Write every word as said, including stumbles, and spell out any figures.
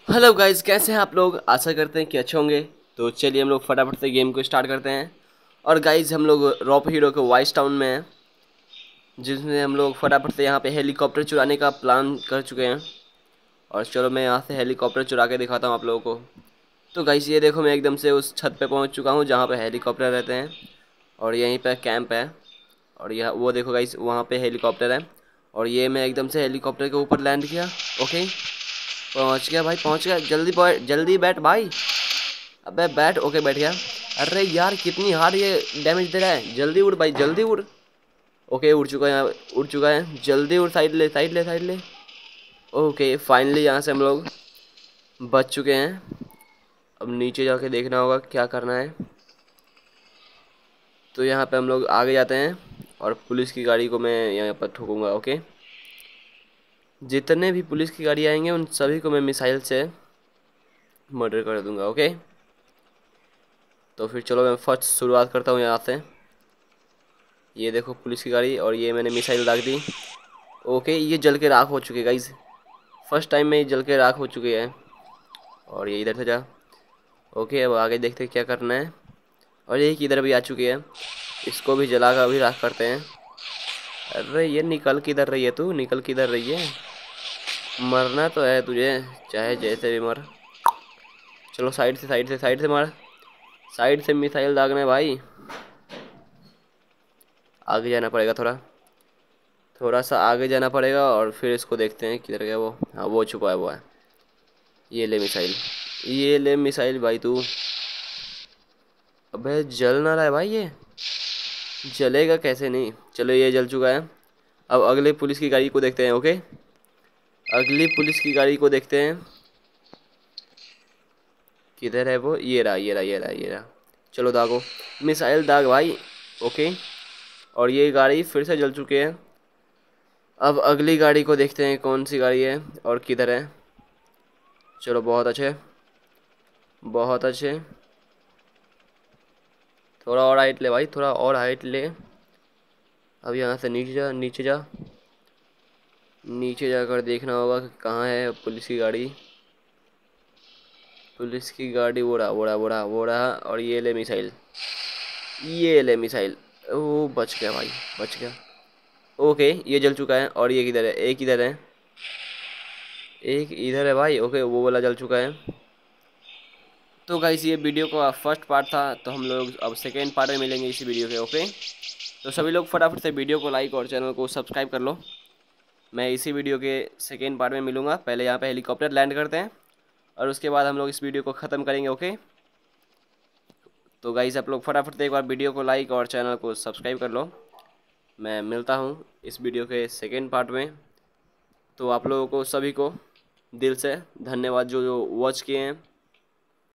Hello guys, कैसे हैं आप लोग। आशा करते हैं कि अच्छे होंगे। तो चलिए हम लोग फटाफट से गेम को स्टार्ट करते हैं। और गाइस हम लोग रॉप हीरो के वाइस टाउन में हैं, जिसमें हम लोग फटाफट से यहाँ पे हेलीकॉप्टर चुराने का प्लान कर चुके हैं। और चलो मैं यहाँ से हेलीकॉप्टर चुरा के दिखाता हूँ आप लोगों को। तो गाइस ये देखो, मैं एकदम से उस छत पे पहुँच चुका हूँ जहाँ पे हेलीकॉप्टर रहते हैं। और यहीं पे कैंप है। और यह वो देखो गाइस, वहाँ पे हेलीकॉप्टर है। और ये मैं एकदम से हेलीकॉप्टर के ऊपर लैंड किया। ओके, पहुँच गया भाई, पहुँच गया। जल्दी बॉय, जल्दी बैठ भाई। अबे बैठ। ओके बैठ गया। अरे यार कितनी हार्ड ये डैमेज दे रहा है। जल्दी उड़ भाई, जल्दी उड़। ओके उड़ चुका है यहाँ, उड़ चुका है। जल्दी उड़, साइड ले साइड ले साइड ले। ओके फाइनली यहाँ से हम लोग बच चुके हैं। अब नीचे जाके देखना होगा क्या करना है। तो यहाँ पे हम लोग आगे जाते हैं और पुलिस की गाड़ी को मैं यहाँ पर ठोकूंगा। ओके, जितने भी पुलिस की गाड़ी आएंगे उन सभी को मैं मिसाइल से मर्डर कर दूंगा। ओके, तो फिर चलो मैं फर्स्ट शुरुआत करता हूँ यहाँ से। ये देखो पुलिस की गाड़ी, और ये मैंने मिसाइल दाग दी। ओके, ये जल के राख हो चुके गाइज। फर्स्ट टाइम में ये जल के राख हो चुके हैं। और ये इधर से जा। ओके, अब आगे देखते हैं क्या करना है। और ये किधर भी आ चुकी है, इसको भी जला कर अभी राख करते हैं। अरे ये निकल किधर रही है तू, निकल किधर रही है। मरना तो है तुझे, चाहे जैसे भी मर। चलो साइड से साइड से साइड से मार। साइड से मिसाइल दागना है भाई। आगे जाना पड़ेगा, थोड़ा थोड़ा सा आगे जाना पड़ेगा। और फिर इसको देखते हैं किधर गया वो। हाँ वो छुपा है, वो है। ये ले मिसाइल, ये ले मिसाइल भाई तू। अबे जल ना रहा है भाई, ये जलेगा कैसे नहीं। चलो ये जल चुका है। अब अगले पुलिस की गाड़ी को देखते हैं। ओके, अगली पुलिस की गाड़ी को देखते हैं किधर है वो। ये रहा ये रहा ये रहा ये रहा। चलो दागो, मिसाइल दाग भाई। ओके, और ये गाड़ी फिर से जल चुकी है। अब अगली गाड़ी को देखते हैं कौन सी गाड़ी है और किधर है। चलो बहुत अच्छे, बहुत अच्छे। थोड़ा और हाइट ले भाई, थोड़ा और हाइट ले। अब यहाँ से नीचे जा, नीचे जा। नीचे जाकर देखना होगा कि कहाँ है पुलिस की गाड़ी। पुलिस की गाड़ी वो रहा वो रहा वो रहा वो रहा। और ये ले मिसाइल, ये ले मिसाइल। ओ बच गया भाई, बच गया। ओके ये जल चुका है। और ये किधर है, एक इधर है, एक इधर है भाई। ओके वो वाला जल चुका है। तो गाइस ये वीडियो का फर्स्ट पार्ट था, तो हम लोग अब सेकेंड पार्ट में मिलेंगे इसी वीडियो के। ओके, तो सभी लोग फटाफट से वीडियो को लाइक और चैनल को सब्सक्राइब कर लो। मैं इसी वीडियो के सेकेंड पार्ट में मिलूँगा। पहले यहाँ पे हेलीकॉप्टर लैंड करते हैं और उसके बाद हम लोग इस वीडियो को ख़त्म करेंगे। ओके, तो गाइस आप लोग फटाफट से एक बार वीडियो को लाइक और चैनल को सब्सक्राइब कर लो। मैं मिलता हूँ इस वीडियो के सेकेंड पार्ट में। तो आप लोगों को सभी को दिल से धन्यवाद जो जो वॉच किए हैं।